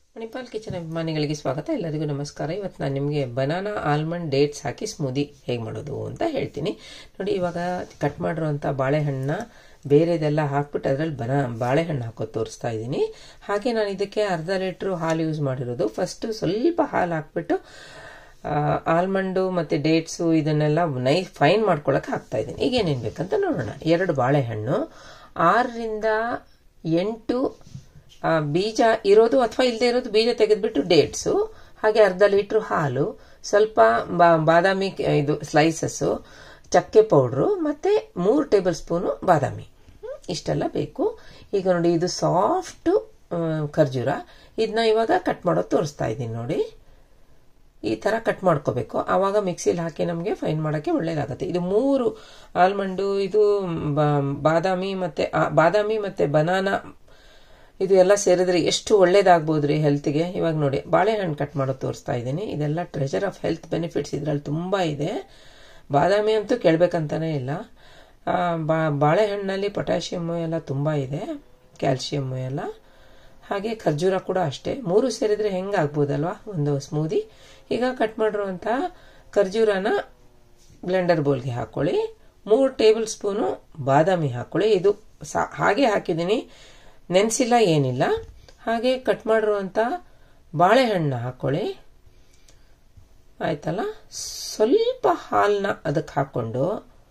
Manipal kitchen ಅಭಿಮಾನಿಗಳಿಗೆ ಸ್ವಾಗತ. ಎಲ್ಲರಿಗೂ ನಮಸ್ಕಾರ. ಇವತ್ತು ನಾನು ನಿಮಗೆ ಬನಾನಾ ಆಲ್ಮಂಡ್ ಡೇಟ್ಸ್ ಹಾಕಿ ಸ್ಮೂದಿ ಹೇಗೆ ಮಾಡೋದು ಅಂತ ಹೇಳ್ತೀನಿ. ನೋಡಿ, ಇವಾಗ ಕಟ್ ಮಾಡಿರುವಂಥ ಬಾಳೆಹಣ್ಣನ್ನ ಬೇರೆದೆಲ್ಲ ಹಾಕ್ಬಿಟ್ಟು ಅದರಲ್ಲಿ ಬಾಳೆಹಣ್ಣು ಹಾಕೋದು ತೋರಿಸ್ತಾ ಇದ್ದೀನಿ. ಹಾಗೆ ನಾನು ಇದಕ್ಕೆ ಅರ್ಧ ಲೀಟ್ರು ಹಾಲು ಯೂಸ್ ಮಾಡಿರೋದು. ಫಸ್ಟು ಸ್ವಲ್ಪ ಹಾಲು ಹಾಕ್ಬಿಟ್ಟು ಆಲ್ಮಂಡು ಮತ್ತು ಡೇಟ್ಸು ಇದನ್ನೆಲ್ಲ ಫೈನ್ ಮಾಡ್ಕೊಳಕ್ಕೆ ಹಾಕ್ತಾ ಇದ್ದೀನಿ. ಈಗ ಏನೇನು ಬೇಕಂತ ನೋಡೋಣ. 2 ಬಾಳೆಹಣ್ಣು, 6 ರಿಂದ 8 ಬೀಜ ಇರೋದು ಅಥವಾ ಇಲ್ಲದೆ ಇರೋದು ಬೀಜ ತೆಗೆದ್ಬಿಟ್ಟು ಡೇಟ್ಸು, ಹಾಗೆ ಅರ್ಧ ಲೀಟ್ರು ಹಾಲು, ಸ್ವಲ್ಪ ಬಾದಾಮಿ ಇದು ಸ್ಲೈಸಸ್ಸು, ಚಕ್ಕೆ ಪೌಡ್ರು, ಮತ್ತೆ 3 ಟೇಬಲ್ ಸ್ಪೂನು ಬಾದಾಮಿ. ಇಷ್ಟೆಲ್ಲ ಬೇಕು. ಈಗ ನೋಡಿ, ಇದು ಸಾಫ್ಟ್ ಖರ್ಜೂರ. ಇದನ್ನ ಇವಾಗ ಕಟ್ ಮಾಡೋದು ತೋರಿಸ್ತಾ ಇದ್ದೀನಿ. ನೋಡಿ, ಈ ತರ ಕಟ್ ಮಾಡ್ಕೋಬೇಕು. ಆವಾಗ ಮಿಕ್ಸಿಲಿ ಹಾಕಿ ನಮಗೆ ಫೈನ್ ಮಾಡೋಕ್ಕೆ ಒಳ್ಳೇದಾಗುತ್ತೆ. ಇದು 3 ಆಲ್ಮಂಡು, ಇದು ಬಾದಾಮಿ ಮತ್ತೆ ಬನಾನಾ, ಇದು ಎಲ್ಲ ಸೇರಿದ್ರೆ ಎಷ್ಟು ಒಳ್ಳೇದಾಗ್ಬೋದ್ರಿ ಹೆಲ್ತ್ಗೆ. ಇವಾಗ ನೋಡಿ, ಬಾಳೆಹಣ್ಣು ಕಟ್ ಮಾಡೋದು ತೋರಿಸ್ತಾ ಇದ್ದೀನಿ. ಇದೆಲ್ಲ ಟ್ರೆಜರ್ ಆಫ್ ಹೆಲ್ತ್ ಬೆನಿಫಿಟ್ಸ್ ಇದರಲ್ಲಿ ತುಂಬಾ ಇದೆ. ಬಾದಾಮಿ ಅಂತೂ ಕೇಳಬೇಕಂತಾನೆ ಇಲ್ಲ. ಬಾಳೆಹಣ್ಣಲ್ಲಿ ಪೊಟ್ಯಾಷಿಯಮ್ಮು ಎಲ್ಲ ತುಂಬಾ ಇದೆ, ಕ್ಯಾಲ್ಸಿಯಮ್ಮು ಎಲ್ಲ. ಹಾಗೆ ಖರ್ಜೂರ ಕೂಡ ಅಷ್ಟೇ. 3 ಸೇರಿದ್ರೆ ಹೆಂಗಾಗ್ಬೋದಲ್ವಾ ಒಂದು ಸ್ಮೂದಿ. ಈಗ ಕಟ್ ಮಾಡಿರುವಂಥ ಖರ್ಜೂರನ ಬ್ಲೆಂಡರ್ ಬೌಲ್ಗೆ ಹಾಕೊಳ್ಳಿ. 3 ಟೇಬಲ್ ಸ್ಪೂನು ಬಾದಾಮಿ ಹಾಕೊಳ್ಳಿ. ಇದು ಹಾಗೆ ಹಾಕಿದ್ದೀನಿ, ನೆನೆಸಿಲ್ಲ ಏನಿಲ್ಲ. ಹಾಗೆ ಕಟ್ ಮಾಡಿರುವಂಥ ಬಾಳೆಹಣ್ಣು ಹಾಕೊಳ್ಳಿ. ಆಯ್ತಲ್ಲ, ಸ್ವಲ್ಪ ಹಾಲನ್ನ ಅದಕ್ಕೆ ಹಾಕೊಂಡು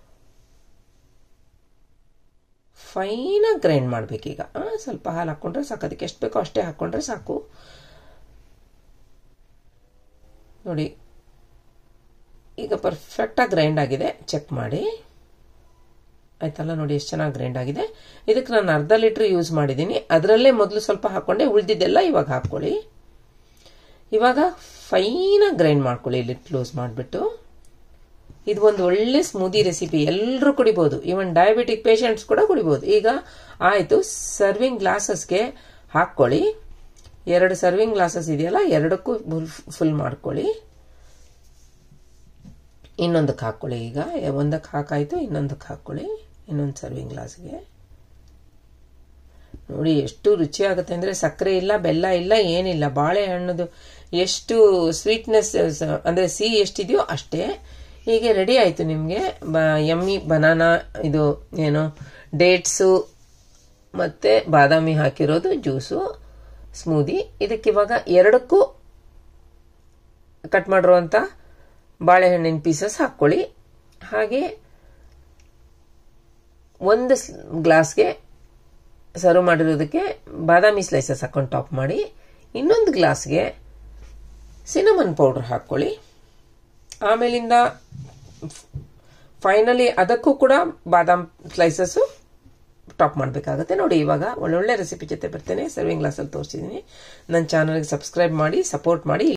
ಫೈನಾಗಿ ಗ್ರೈಂಡ್ ಮಾಡಬೇಕೀಗ. ಸ್ವಲ್ಪ ಹಾಲು ಹಾಕೊಂಡ್ರೆ ಸಾಕು, ಅದಕ್ಕೆ ಎಷ್ಟು ಬೇಕೋ ಅಷ್ಟೇ ಹಾಕೊಂಡ್ರೆ ಸಾಕು. ನೋಡಿ, ಈಗ ಪರ್ಫೆಕ್ಟಾಗಿ ಗ್ರೈಂಡ್ ಆಗಿದೆ. ಚೆಕ್ ಮಾಡಿ. ಆಯ್ತಲ್ಲ, ನೋಡಿ ಎಷ್ಟು ಚೆನ್ನಾಗಿ ಗ್ರೈಂಡ್ ಆಗಿದೆ. ಇದಕ್ಕೆ ನಾನು ಅರ್ಧ ಲೀಟ್ರ್ ಯೂಸ್ ಮಾಡಿದ್ದೀನಿ. ಅದರಲ್ಲೇ ಮೊದಲು ಸ್ವಲ್ಪ ಹಾಕೊಂಡೆ, ಉಳಿದಿದ್ದೆಲ್ಲ ಇವಾಗ ಹಾಕೊಳ್ಳಿ. ಇವಾಗ ಫೈನಾಗಿ ಗ್ರೈಂಡ್ ಮಾಡ್ಕೊಳ್ಳಿ. ಲಿಡ್ ಕ್ಲೋಸ್ ಮಾಡಿಬಿಟ್ಟು. ಇದು ಒಂದು ಒಳ್ಳೆ ಸ್ಮೂದಿ ರೆಸಿಪಿ, ಎಲ್ಲರೂ ಕುಡಿಬಹುದು. ಈವನ್ ಡಯಾಬಿಟಿಕ್ ಪೇಷಂಟ್ಸ್ ಕೂಡ ಕುಡಿಬಹುದು. ಈಗ ಆಯ್ತು, ಸರ್ವಿಂಗ್ ಗ್ಲಾಸಸ್ಗೆ ಹಾಕೊಳ್ಳಿ. 2 ಸರ್ವಿಂಗ್ ಗ್ಲಾಸಸ್ ಇದೆಯಲ್ಲ, 2ಕ್ಕೂ ಫುಲ್ ಮಾಡ್ಕೊಳ್ಳಿ. ಇನ್ನೊಂದಕ್ಕೆ ಹಾಕೊಳ್ಳಿ. ಈಗ ಒಂದಕ್ಕೆ ಹಾಕಾಯ್ತು, ಇನ್ನೊಂದಕ್ಕೆ ಹಾಕೊಳ್ಳಿ. ಇನ್ನೊಂದು ಸರ್ವಿಂಗ್ ಗ್ಲಾಸ್ಗೆ. ನೋಡಿ ಎಷ್ಟು ರುಚಿ ಆಗುತ್ತೆ ಅಂದ್ರೆ, ಸಕ್ಕರೆ ಇಲ್ಲ, ಬೆಲ್ಲ ಇಲ್ಲ, ಏನಿಲ್ಲ. ಬಾಳೆಹಣ್ಣದು ಎಷ್ಟು ಸ್ವೀಟ್ನೆಸ್ ಅಂದ್ರೆ ಸಿಹಿ ಎಷ್ಟಿದೆಯೋ ಅಷ್ಟೇ. ಹೀಗೆ ರೆಡಿ ಆಯ್ತು ನಿಮ್ಗೆ ಯಮ್ಮಿ ಬನಾನಾ ಇದು ಏನು ಡೇಟ್ಸು ಮತ್ತೆ ಬಾದಾಮಿ ಹಾಕಿರೋದು ಜ್ಯೂಸು ಸ್ಮೂದಿ. ಇದಕ್ಕಿವಾಗ 2ಕ್ಕೂ ಕಟ್ ಮಾಡಿರುವಂತ ಬಾಳೆಹಣ್ಣಿನ ಪೀಸಸ್ ಹಾಕೊಳ್ಳಿ. ಹಾಗೆ 1 ಗ್ಲಾಸ್ಗೆ ಸರ್ವ್ ಮಾಡಿರೋದಕ್ಕೆ ಬಾದಾಮಿ ಸ್ಲೈಸಸ್ ಹಾಕೊಂಡು ಟಾಪ್ ಮಾಡಿ. ಇನ್ನೊಂದು ಗ್ಲಾಸ್ಗೆ ಸಿನಮನ್ ಪೌಡರ್ ಹಾಕೊಳ್ಳಿ. ಆಮೇಲಿಂದ ಫೈನಲಿ ಅದಕ್ಕೂ ಕೂಡ ಬಾದಾಮ್ ಸ್ಲೈಸಸ್ ಟಾಪ್ ಮಾಡಬೇಕಾಗುತ್ತೆ. ನೋಡಿ, ಇವಾಗ ಒಳ್ಳೊಳ್ಳೆ ರೆಸಿಪಿ ಜೊತೆ ಬರ್ತೇನೆ. ಸರ್ವಿಂಗ್ ಗ್ಲಾಸಲ್ಲಿ ತೋರಿಸಿದ್ದೀನಿ. ನನ್ನ ಚಾನಲ್ಗೆ ಸಬ್ಸ್ಕ್ರೈಬ್ ಮಾಡಿ, ಸಪೋರ್ಟ್ ಮಾಡಿ.